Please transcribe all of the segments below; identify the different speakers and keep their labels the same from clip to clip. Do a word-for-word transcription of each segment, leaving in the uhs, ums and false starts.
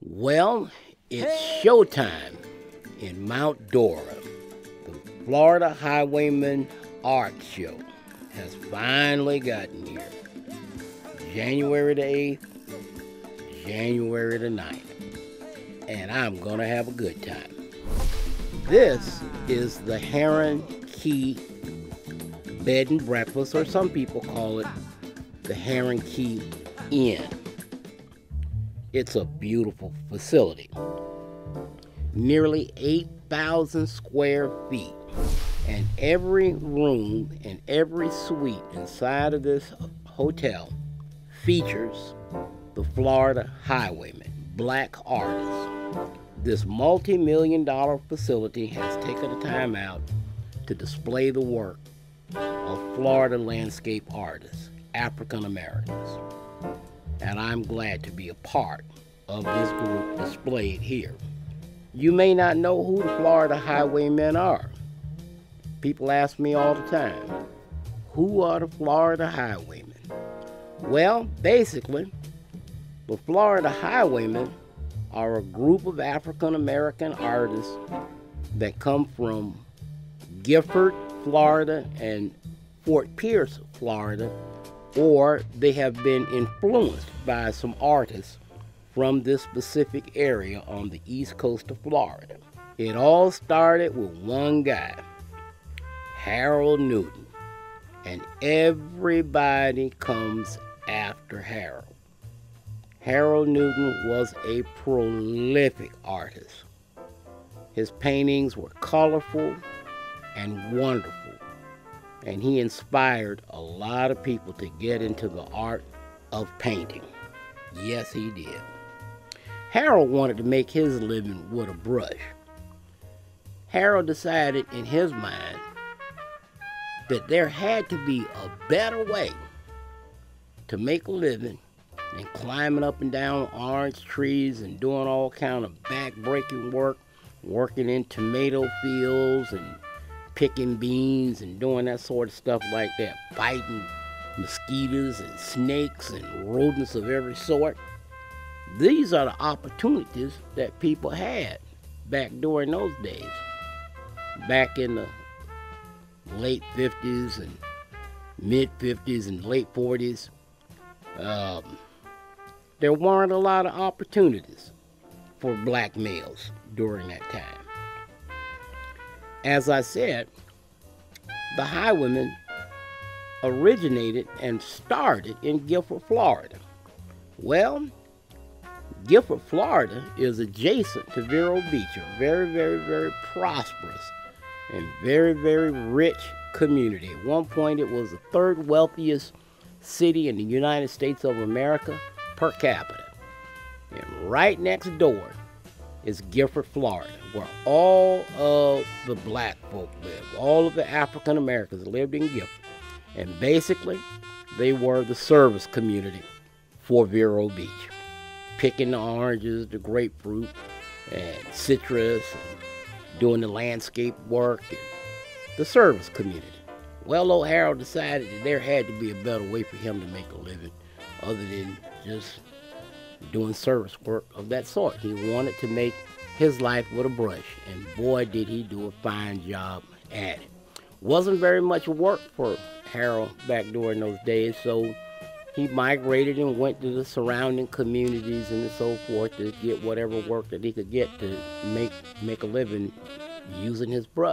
Speaker 1: Well, it's showtime in Mount Dora. The Florida Highwayman Art Show has finally gotten here. January the eighth, January the ninth. And I'm going to have a good time. This is the Heron Key Bed and Breakfast, or some people call it the Heron Key Inn. It's a beautiful facility. Nearly eight thousand square feet. And every room and every suite inside of this hotel features the Florida Highwayman, black artists. This multi-million dollar facility has taken the time out to display the work of Florida landscape artists, African Americans. And I'm glad to be a part of this group displayed here. You may not know who the Florida Highwaymen are. People ask me all the time, who are the Florida Highwaymen? Well, basically, the Florida Highwaymen are a group of African American artists that come from Gifford, Florida, and Fort Pierce, Florida, or they have been influenced by some artists from this specific area on the east coast of Florida. It all started with one guy, Harold Newton, and everybody comes after Harold. Harold Newton was a prolific artist. His paintings were colorful and wonderful, and he inspired a lot of people to get into the art of painting. Yes, he did. Harold wanted to make his living with a brush. Harold decided in his mind that there had to be a better way to make a living than climbing up and down orange trees and doing all kind of back-breaking work, working in tomato fields and picking beans and doing that sort of stuff like that, fighting mosquitoes and snakes and rodents of every sort. These are the opportunities that people had back during those days. Back in the late fifties and mid fifties and late forties, um, there weren't a lot of opportunities for black males during that time. As I said, the Highwaymen originated and started in Gifford, Florida. Well, Gifford, Florida is adjacent to Vero Beach, a very, very, very prosperous and very, very rich community. At one point, it was the third wealthiest city in the United States of America per capita. And right next door is Gifford, Florida, where all of the black folk live. All of the African Americans lived in Gifford. And basically, they were the service community for Vero Beach. Picking the oranges, the grapefruit, and citrus, and doing the landscape work, and the service community. Well, old Harold decided that there had to be a better way for him to make a living other than just doing service work of that sort. He wanted to make his life with a brush, and boy, did he do a fine job at it. Wasn't very much work for Harold back during those days, so he migrated and went to the surrounding communities and so forth to get whatever work that he could get to make make a living using his brush.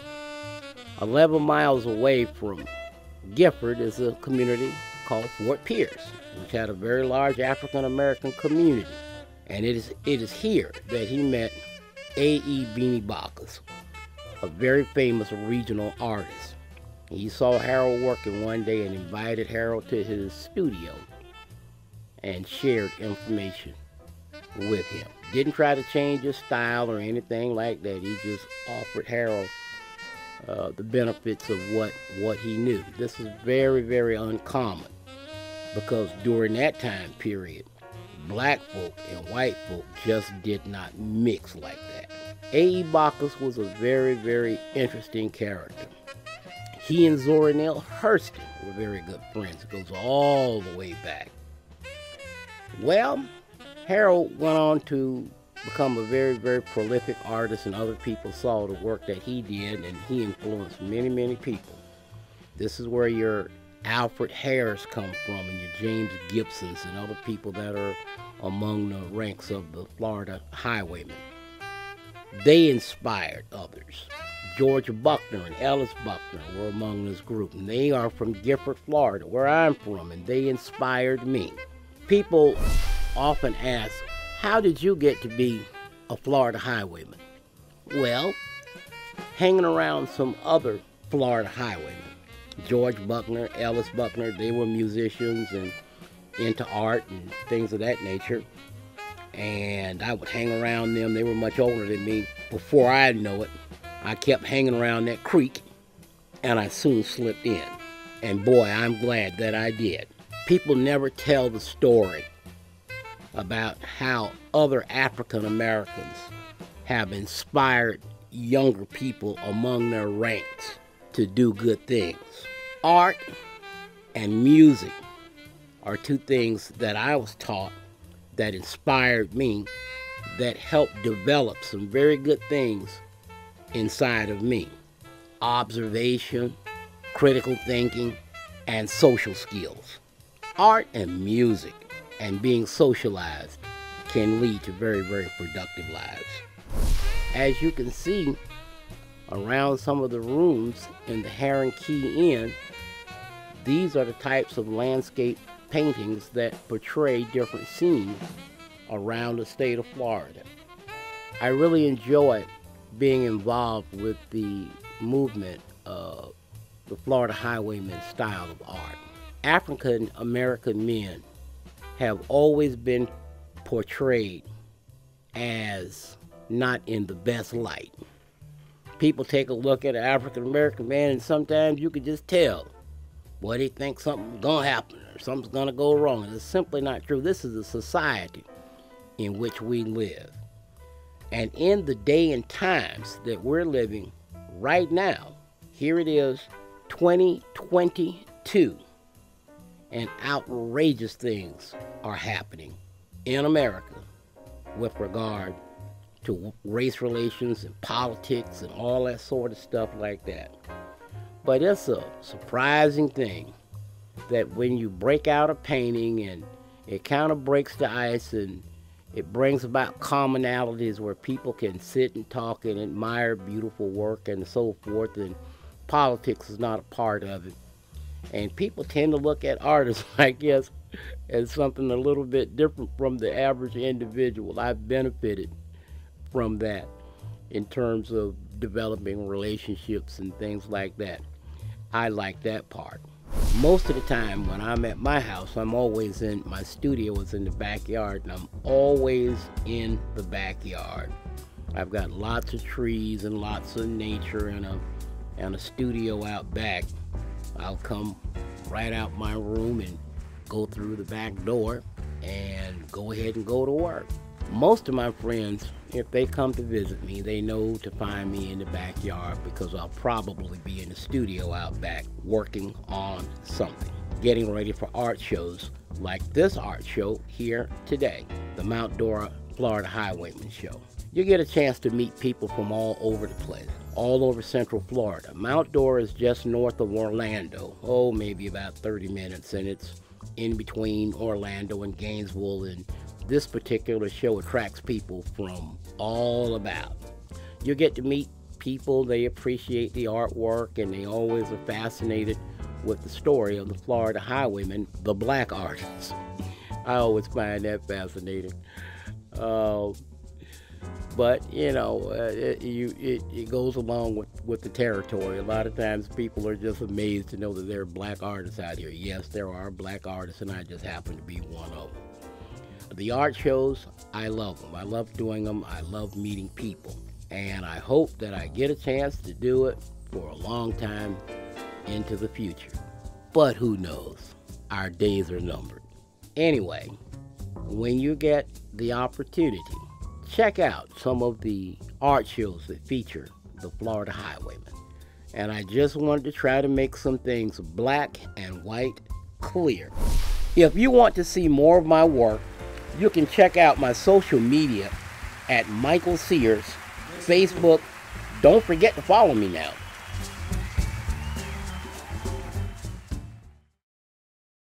Speaker 1: eleven miles away from Gifford is a community called Fort Pierce, which had a very large African American community. And it is it is here that he met A E Beanie Bacchus, a very famous regional artist. He saw Harold working one day and invited Harold to his studio and shared information with him. Didn't try to change his style or anything like that. He just offered Harold uh, the benefits of what, what he knew. This is very, very uncommon because during that time period, black folk and white folk just did not mix like that. A E Bacchus was a very, very interesting character. He and Zora Neale Hurston were very good friends. It goes all the way back. Well, Harold went on to become a very, very prolific artist, and other people saw the work that he did, and he influenced many, many people. This is where your Alfred Harris come from, and your James Gibsons and other people that are among the ranks of the Florida Highwaymen. They inspired others. George Buckner and Ellis Buckner were among this group, and they are from Gifford, Florida, where I'm from, and they inspired me. People often ask, how did you get to be a Florida Highwayman? Well, hanging around some other Florida Highwaymen. George Buckner, Ellis Buckner, they were musicians and into art and things of that nature. And I would hang around them. They were much older than me. Before I know it, I kept hanging around that creek, and I soon slipped in. And boy, I'm glad that I did. People never tell the story about how other African Americans have inspired younger people among their ranks to do good things. Art and music are two things that I was taught that inspired me, that helped develop some very good things inside of me. Observation, critical thinking, and social skills. Art and music and being socialized can lead to very, very productive lives. As you can see around some of the rooms in the Heron Key Inn, these are the types of landscape paintings that portray different scenes around the state of Florida. I really enjoy being involved with the movement of the Florida Highwayman style of art. African American men have always been portrayed as not in the best light. People take a look at an African American man, and sometimes you can just tell, boy, they think something's gonna happen or something's gonna go wrong. And it's simply not true. This is a society in which we live. And in the day and times that we're living right now, here it is, twenty twenty-two, and outrageous things are happening in America with regard to race relations and politics and all that sort of stuff like that. But it's a surprising thing that when you break out a painting and it kind of breaks the ice and it brings about commonalities where people can sit and talk and admire beautiful work and so forth, and politics is not a part of it. And people tend to look at artists, I guess, as something a little bit different from the average individual. I've benefited from that in terms of developing relationships and things like that. I like that part. Most of the time when I'm at my house, I'm always in, my studio is in the backyard, and I'm always in the backyard. I've got lots of trees and lots of nature and a, and a studio out back. I'll come right out my room and go through the back door and go ahead and go to work. Most of my friends, if they come to visit me, they know to find me in the backyard because I'll probably be in the studio out back working on something, getting ready for art shows like this art show here today, the Mount Dora Florida Highwayman Show. You get a chance to meet people from all over the place, all over Central Florida. Mount Dora is just north of Orlando, oh, maybe about thirty minutes, and it's in between Orlando and Gainesville, and this particular show attracts people from all about. You get to meet people, they appreciate the artwork, and they always are fascinated with the story of the Florida Highwayman, the black artists. I always find that fascinating. Uh, but, you know, uh, it, you, it, it goes along with, with the territory. A lot of times people are just amazed to know that there are black artists out here. Yes, there are black artists, and I just happen to be one of them. The art shows, I love them. I love doing them. I love meeting people. And I hope that I get a chance to do it for a long time into the future. But who knows? Our days are numbered. Anyway, when you get the opportunity, check out some of the art shows that feature the Florida Highwayman. And I just wanted to try to make some things black and white clear. If you want to see more of my work, You can check out my social media at Michael Sears, Facebook. Don't forget to follow me now.